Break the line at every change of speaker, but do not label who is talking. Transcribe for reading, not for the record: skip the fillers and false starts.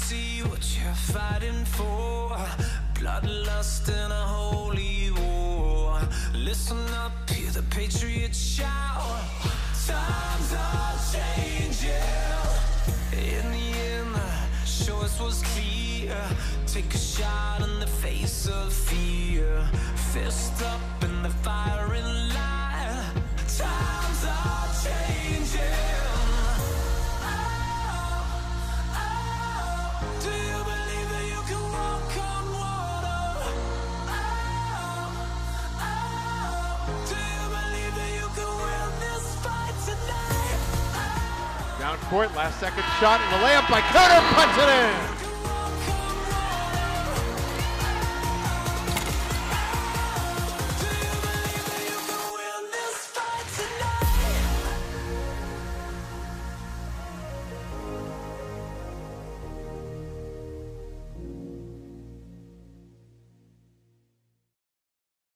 see what you're fighting for. Bloodlust in a holy war. Listen up, hear the patriots shout. Times are changing. In the end, the choice was clear. Take a shot in the face of fear. Fist up in the firing line. Times are changing. Do you believe that you can walk on water? Do you believe that you can win this fight tonight?
Down court, last second shot, and the layup by Kuttor puts it in.